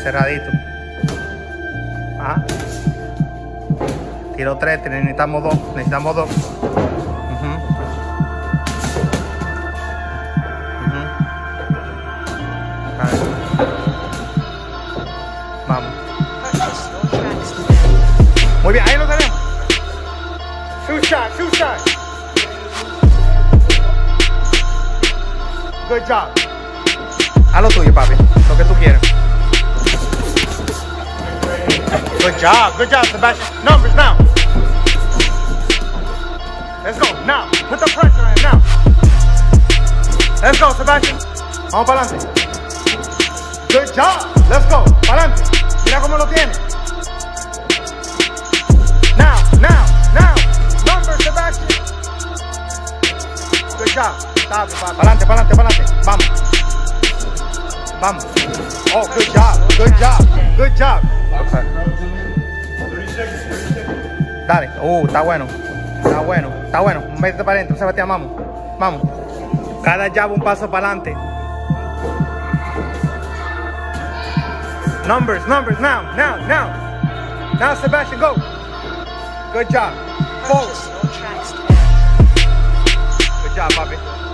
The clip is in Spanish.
cerradito. Ajá. Tiro 3, necesitamos 2. Necesitamos 2. Vamos. Muy bien, ahí lo tenemos. Two shots, two shots. Good job. Haz lo tuyo, papi. Lo que tú quieras. Good job, Sebastian. Numbers now. Let's go, now. Put the pressure on him now. Let's go, Sebastian. Vamos para adelante. Good job. Let's go. Para adelante. Mira cómo lo tiene. Now. Numbers, Sebastian. Good job. Para adelante. Vamos. Oh, good job. Okay. Dale. Está bueno. Métete para adentro, Sebastián, vamos. Cada jab un paso para adelante. Numbers, now. Now, Sebastian, go. Good job. Forward. Good job, papi.